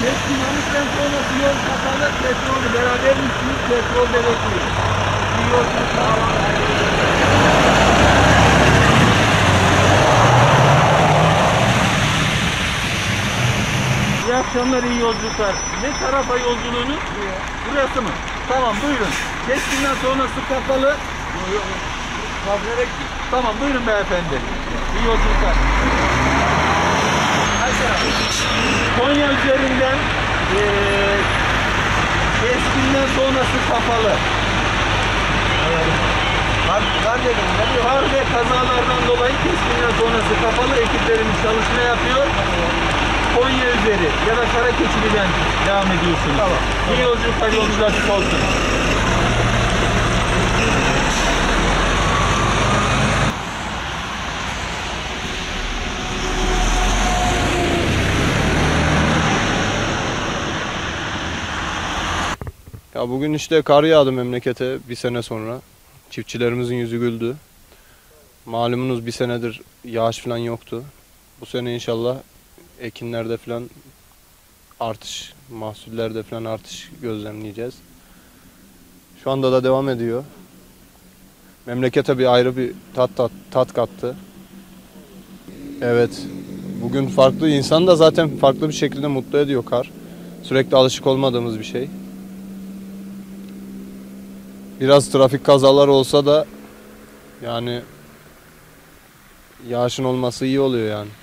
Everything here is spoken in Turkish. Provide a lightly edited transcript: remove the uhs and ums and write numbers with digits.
Keskinlikten sonrası yol kapalı, petrolü beraber misiniz? Petrol de bekliyor. Bir yolculuk sağlam. İyi akşamlar, iyi yolculuklar. Ne tarafa yolculuğunuz? Burası mı? Tamam, buyurun. Keskinden sonrası kapalı. Tamam, buyurun beyefendi. İyi yolculuklar. Konya üzerinden keskinden sonrası kapalı. Kar ve kazalardan dolayı keskinden sonrası kapalı. Ekiplerimiz çalışma yapıyor. Konya üzeri ya da Karakeçili'den devam ediyorsunuz. Tamam. İyi yolculuklar, yolunuz açık olsun. Ya bugün işte kar yağdı memlekete bir sene sonra. Çiftçilerimizin yüzü güldü. Malumunuz bir senedir yağış falan yoktu. Bu sene inşallah ekinlerde falan artış, mahsullerde falan artış gözlemleyeceğiz. Şu anda da devam ediyor. Memlekete bir ayrı bir tat kattı. Evet. Bugün farklı, insan da zaten farklı bir şekilde mutlu ediyor kar. Sürekli alışık olmadığımız bir şey. Biraz trafik kazaları olsa da yani yağışın olması iyi oluyor yani.